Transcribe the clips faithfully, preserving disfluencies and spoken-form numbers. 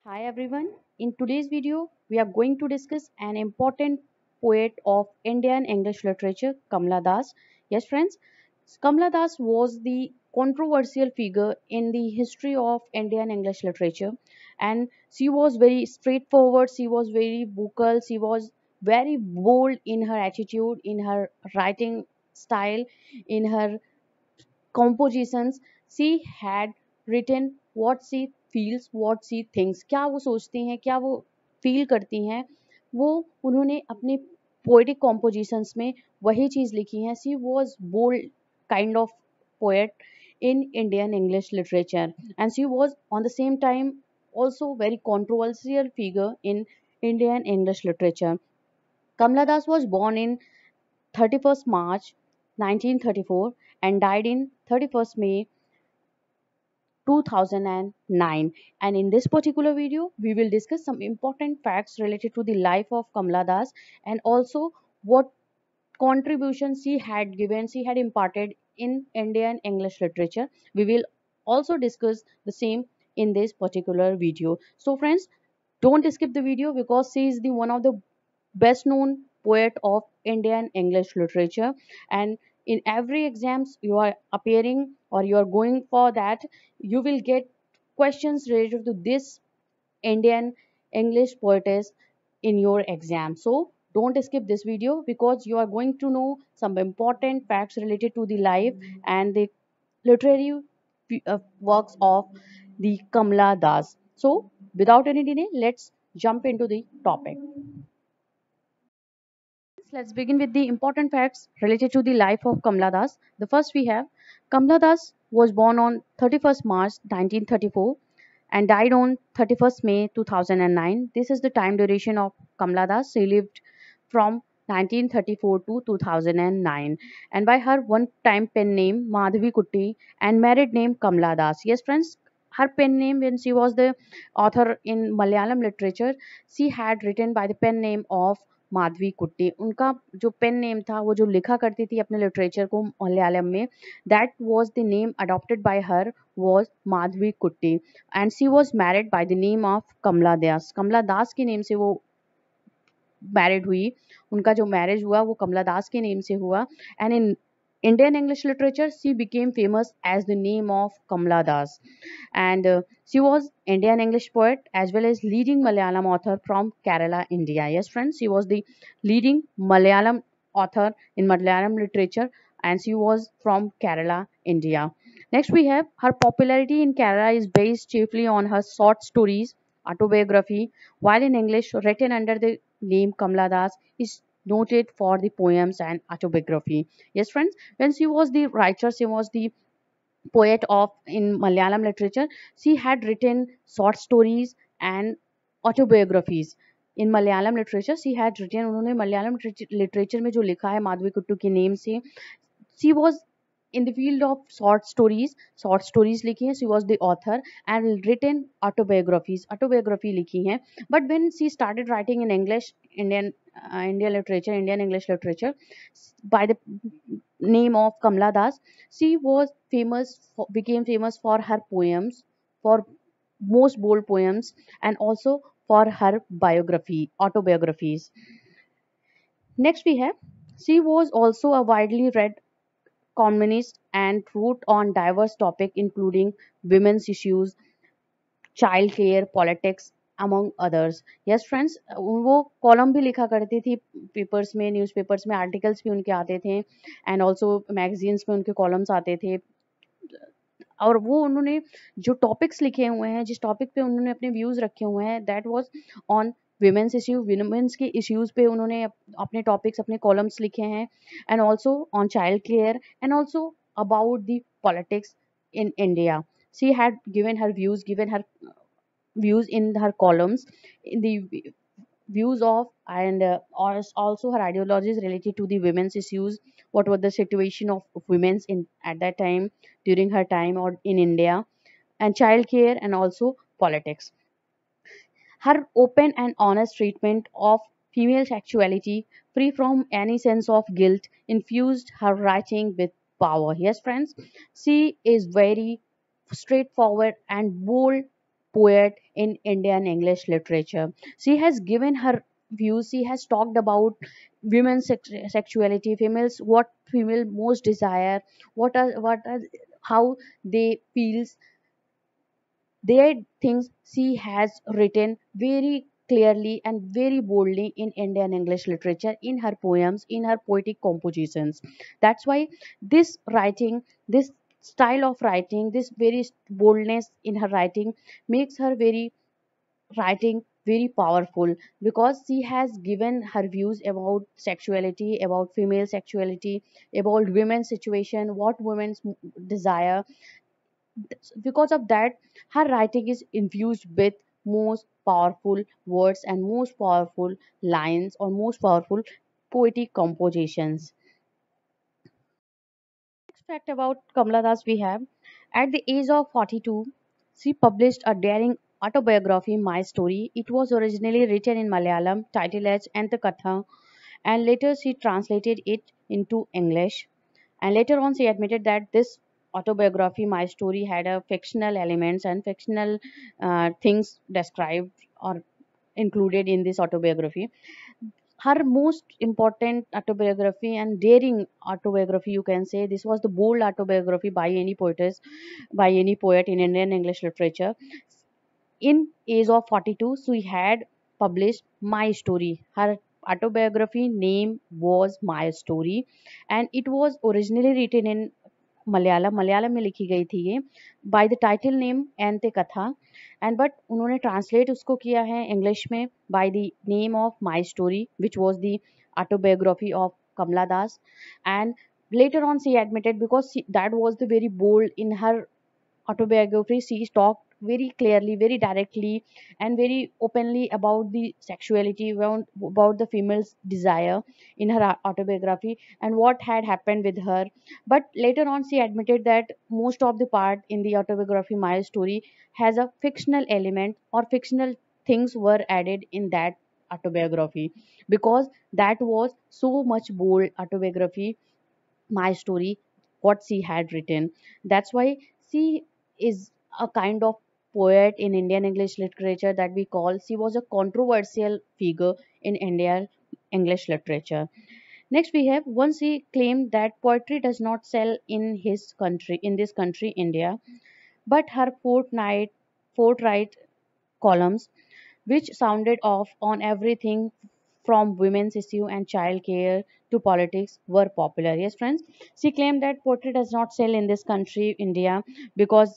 Hi everyone. In today's video, we are going to discuss an important poet of Indian English literature, Kamala Das. Yes, friends, Kamala Das was the controversial figure in the history of Indian English literature, and she was very straightforward. She was very vocal. She was very bold in her attitude, in her writing style, in her compositions. She had written what she feels, what she thinks, क्या वो सोचती हैं, क्या वो feel करती हैं, वो उन्होंने अपने पोएटिक कॉम्पोजिशंस में वही चीज़ लिखी है. She was bold kind of poet in Indian English literature, and she was on the same time also very controversial figure in Indian English literature. Kamala Das was born in thirty-first March nineteen thirty-four and died in thirty-first May two thousand nine. And in this particular video, we will discuss some important facts related to the life of Kamala Das, and also what contribution she had given, she had imparted in Indian English literature. We will also discuss the same in this particular video. So friends, don't skip the video because she is the one of the best known poet of Indian English literature, and in every exams you are appearing or you are going for that, you will get questions related to this Indian English poetess in your exam. So don't skip this video because you are going to know some important facts related to the life and the literary uh, works of the Kamala Das. So without any delay, let's jump into the topic. Let's begin with the important facts related to the life of Kamala Das. The first we have Kamala Das was born on thirty-first March nineteen thirty-four and died on thirty-first May two thousand nine. This is the time duration of Kamala Das. She lived from nineteen thirty-four to two thousand nine, and by her one time pen name Madhavi Kutti and married name Kamala Das. Yes friends, her pen name when she was the author in Malayalam literature, she had written by the pen name of Madhavi Kutty. उनका जो pen name था, वो जो लिखा करती थी अपने literature को मलयालम में, that was the name adopted by her was Madhavi Kutty, and she was married by the name of Kamala Das. Kamala Das के नेम से वो मैरिड हुई. उनका जो मैरिज हुआ वो कमला दास के नेम से हुआ. And in Indian English literature, she became famous as the name of Kamala Das, and uh, she was Indian English poet as well as leading Malayalam author from Kerala, India. Yes, friends, she was the leading Malayalam author in Malayalam literature, and she was from Kerala, India. Next, we have her popularity in Kerala is based chiefly on her short stories, autobiography, while in English, written under the name Kamala Das, is noted for the poems and autobiography. Yes, friends, when she was the writer, she was the poet of in Malayalam literature. She had written short stories and autobiographies. In Malayalam literature, she had written, उन्होंने Malayalam literature में जो लिखा है माधवी कुट्टू के name से, she was in the field of short stories. Short stories लिखी हैं. She was the author and written autobiographies. Autobiography लिखी हैं. But when she started writing in English, Indian uh, Indian literature, Indian English literature, by the name of Kamala Das, she was famous, for, became famous for her poems, for most bold poems, and also for her biography, autobiographies. Next we have, she was also a widely read columnist and wrote on diverse topics including women's issues, child care, politics, among others. Yes friends, वो column भी लिखा करती थी papers में, newspapers में articles भी उनके आते थे, एंड ऑल्सो मैगजीन्स में उनके कॉलम्स आते थे. और वो उन्होंने जो टॉपिक्स लिखे हुए हैं, जिस टॉपिक पे उन्होंने अपने व्यूज़ रखे हुए हैं, that was on women's issue. Women's के इश्यूज़ पे उन्होंने अप- अपने टॉपिक्स, अपने कॉलम्स लिखे हैं, and also on child care and also about the politics in India. She had given her views, given her views in her columns, in the views of, and uh, als- also her ideologies related to the women's issues. What was the situation of women's in at that time, during her time or in India, and child care and also politics. Her open and honest treatment of female sexuality, free from any sense of guilt, infused her writing with power. Yes, friends, she is very straightforward and bold poet in Indian English literature. She has given her views. She has talked about women's sex- sexuality, females, what female most desire, what are what are how they feels, their things. She has written very clearly and very boldly in Indian English literature, in her poems, in her poetic compositions. That's why this writing, this style of writing, this very boldness in her writing makes her very writing very powerful, because she has given her views about sexuality, about female sexuality, about women's situation, what women's desire. Because of that, her writing is infused with most powerful words and most powerful lines or most powerful poetic compositions. Next fact about Kamala Das we have, at the age of forty-two, she published a daring autobiography, My Story. It was originally written in Malayalam, titled as Antakatha, and later she translated it into English. And later on, she admitted that this autobiography, My Story, had a fictional elements and fictional uh, things described or included in this autobiography. Her most important autobiography and daring autobiography, you can say, this was the bold autobiography by any poetess, by any poet in Indian English literature. In age of forty-two, she had published My Story. Her autobiography name was My Story, and it was originally written in Malayalam Malayalam में लिखी गई थी ये, by the title name Ente Katha, and but उन्होंने translate उसको किया है English में by the name of my story, which was the autobiography of Kamala Das. And later on she admitted, because she, that was the very bold in her autobiography, she talked very clearly, very directly, and very openly about the sexuality, about, about the female's desire in her au- autobiography and what had happened with her. But later on, she admitted that most of the part in the autobiography, My Story, has a fictional element or fictional things were added in that autobiography, because that was so much bold autobiography, My Story, what she had written. That's why she is a kind of poet in Indian English literature that we call. She was a controversial figure in Indian English literature. Next, we have, once he claimed that poetry does not sell in his country, in this country, India, but her fortnight, forthright columns, which sounded off on everything from women's issue and child care to politics, were popular. Yes, friends, she claimed that poetry does not sell in this country, India, because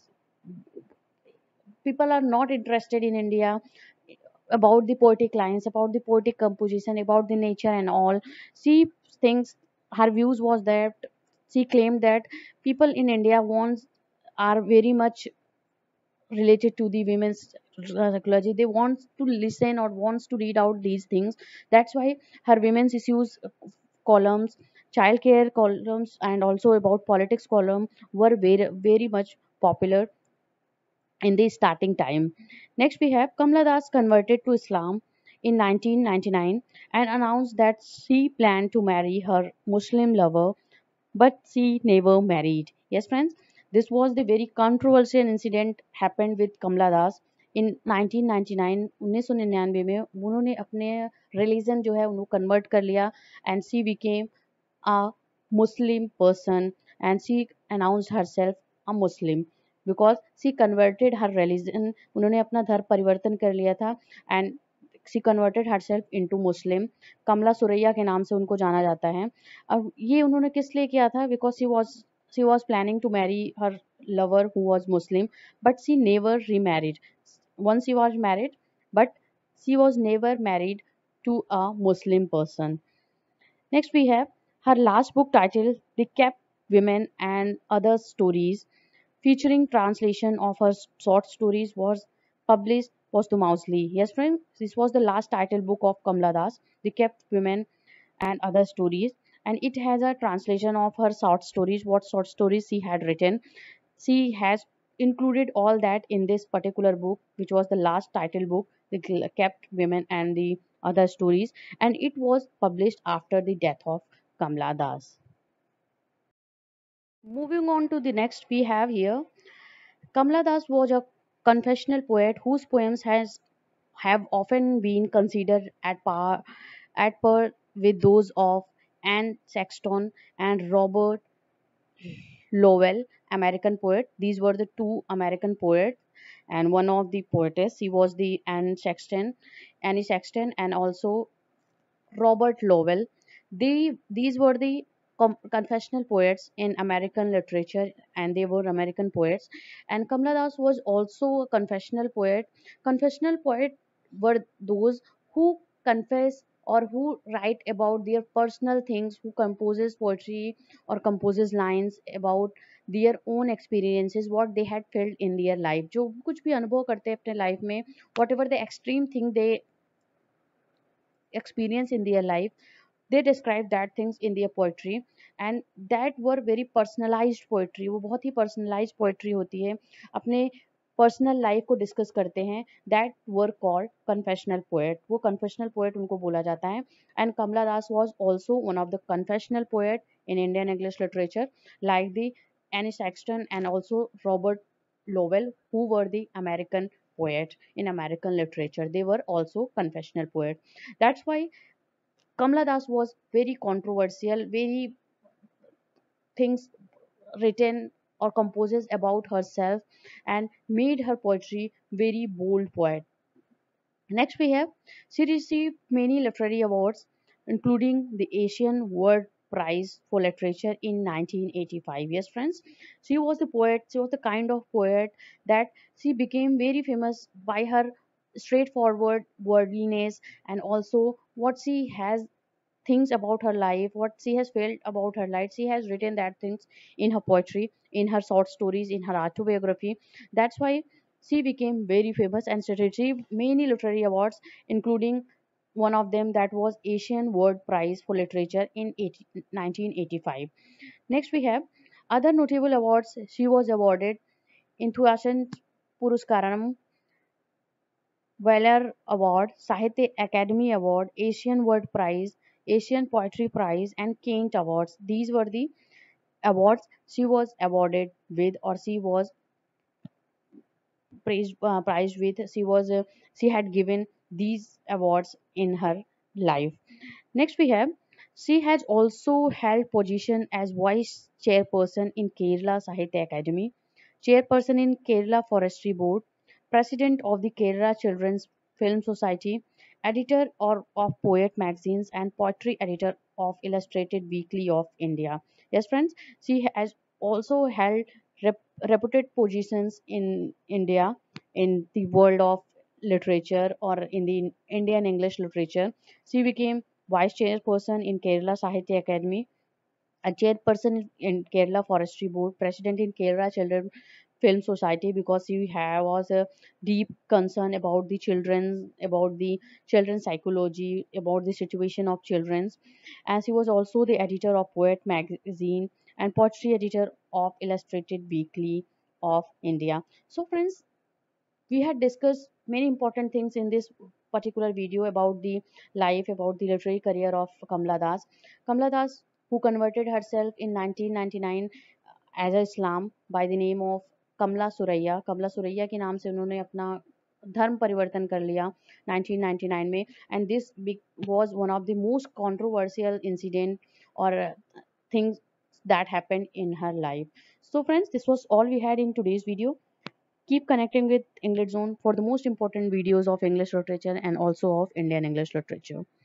people are not interested in India about the poetic lines, about the poetic composition, about the nature and all. She thinks, her views was that she claimed that people in India wants are very much related to the women's uh, psychology. They want to listen or wants to read out these things. That's why her women's issues uh, columns, childcare columns, and also about politics column were very very much popular in the starting time. Next, we have Kamala Das converted to Islam in nineteen ninety-nine and announced that she planned to marry her Muslim lover, but she never married. Yes, friends, this was the very controversial incident happened with Kamala Das in nineteen ninety-nine. उन्नीस सौ निन्यानवे में उन्होंने अपने religion जो है उन्होंने convert कर लिया, and she became a Muslim person, and she announced herself a Muslim because she converted her religion. उन्होंने अपना धर्म परिवर्तन कर लिया था, and she converted herself into Muslim. कमला सुरैया के नाम से उनको जाना जाता है. अब ये उन्होंने किस लिए किया था? Because she was she was planning to marry her lover who was Muslim, but she never remarried. Once she was married, but she was never married to a Muslim person. Next, we have her last book titled The Kept Women and Other Stories, featuring translation of her short stories, was published posthumously. Yes, friends, this was the last title book of Kamala Das, The Kept Women and Other Stories, and it has a translation of her short stories, what short stories she had written. She has included all that in this particular book, which was the last title book, The Kept Women and the Other Stories, and it was published after the death of Kamala Das. Moving on to the next, we have here Kamala Das was a confessional poet whose poems has have often been considered at par at par with those of Anne Sexton and Robert Lowell, American poet. These were the two American poets, and one of the poetess. She was the Anne Sexton, Annie Sexton, and also Robert Lowell. They these were the com- confessional poets in American literature, and they were American poets. And Kamala Das was also a confessional poet. Confessional poet were those who confess or who write about their personal things, who composes poetry or composes lines about their own experiences, what they had felt in their life. जो कुछ भी अनुभव करते हैं अपने life में, whatever the extreme thing they experience in their life, they describe that things in their poetry, and that were very personalized poetry. वो बहुत ही personalized poetry होती है, अपने पर्सनल लाइफ को डिस्कस करते हैं. That were called confessional poet. वो confessional poet उनको बोला जाता है. And Kamala Das was also one of the confessional poet in Indian English literature, like the Annie Sexton and also Robert Lowell, who were the American poet in American literature. They were also confessional poet. That's why Kamala Das was very controversial, very things written or composes about herself, and made her poetry very bold poet. Next we have, she received many literary awards, including the Asian World Prize for Literature in nineteen eighty-five. Yes, friends, she was the poet. She was the kind of poet that she became very famous by her straightforward wordiness, and also what she has things about her life, what she has felt about her life. She has written that things in her poetry, in her short stories, in her autobiography. That's why she became very famous, and she received many literary awards, including one of them that was Asian World Prize for Literature in eighty nineteen eighty-five. Next we have other notable awards she was awarded in two thousand Puruskaram Valor Award, Sahitya Academy Award, Asian Word Prize, Asian Poetry Prize, and Kent Awards. These were the awards she was awarded with, or she was praised, uh, prized with. She was uh, she had given these awards in her life. Next we have, she has also held position as vice chairperson in Kerala Sahitya Academy, chairperson in Kerala Forestry Board, president of the Kerala Children's Film Society, editor or of Poet magazines, and poetry editor of Illustrated Weekly of India. Yes, friends, she has also held rep- reputed positions in India, in the world of literature or in the Indian English literature. She became vice chairperson in Kerala Sahitya Academy, a chairperson in Kerala Forestry Board, president in Kerala Children Film Society, because she have, was a deep concern about the children, about the children's psychology, about the situation of children's. And she was also the editor of Poet magazine and poetry editor of Illustrated Weekly of India. So friends, we had discussed many important things in this particular video about the life, about the literary career of Kamala Das. Kamala Das, who converted herself in nineteen ninety-nine as a Islam by the name of Kamla Suraiya. Kamala Suraiya के नाम से उन्होंने अपना धर्म परिवर्तन कर लिया nineteen ninety-nine में, and this big was one of the most controversial incident or uh, things that happened in her life. So friends, this was all we had in today's video. Keep connecting with English Zone for the most important videos of English literature and also of Indian English literature.